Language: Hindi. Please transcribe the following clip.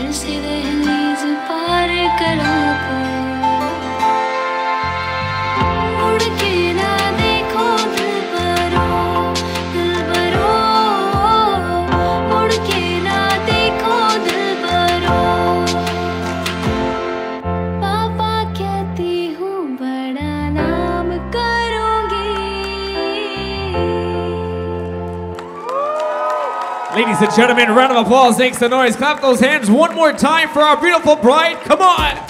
से दहलीज पार करा कर मुड़ के ना देखो दिलबरो दिलबरो मुड़ के ना देखो दिलबरो पापा कहती हूँ बड़ा नाम करोगे। Ladies and gentlemen, round of applause. Thanks to Noise. Clap those hands one more time for our beautiful bride. Come on.